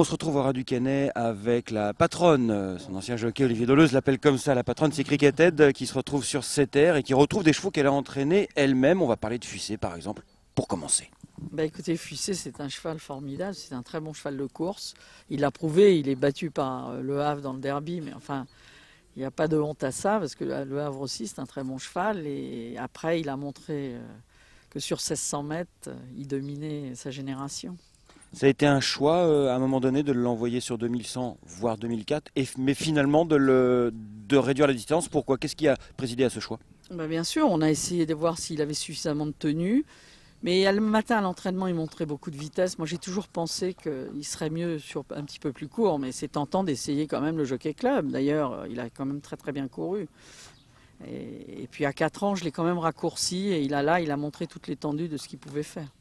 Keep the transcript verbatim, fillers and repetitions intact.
On se retrouve au Ras du Canet avec la patronne, son ancien jockey Olivier Deleuze l'appelle comme ça, la patronne c'est Cricketed qui se retrouve sur ses terres et qui retrouve des chevaux qu'elle a entraînés elle-même. On va parler de Fuissé par exemple, pour commencer. Bah écoutez, Fuissé c'est un cheval formidable, c'est un très bon cheval de course. Il l'a prouvé, il est battu par Le Havre dans le derby, mais enfin il n'y a pas de honte à ça parce que Le Havre aussi c'est un très bon cheval. Et après il a montré que sur seize cents mètres, il dominait sa génération. Ça a été un choix euh, à un moment donné de l'envoyer sur deux mille cent, voire deux mille quatre, et, mais finalement de, le, de réduire la distance. Pourquoi? Qu'est-ce qui a présidé à ce choix? Bah bien sûr, on a essayé de voir s'il avait suffisamment de tenue. Mais le matin à l'entraînement, il montrait beaucoup de vitesse. Moi, j'ai toujours pensé qu'il serait mieux sur un petit peu plus court, mais c'est tentant d'essayer quand même le Jockey Club. D'ailleurs, il a quand même très très bien couru. Et, et puis à quatre ans, je l'ai quand même raccourci et il a là, il a montré toute l'étendue de ce qu'il pouvait faire.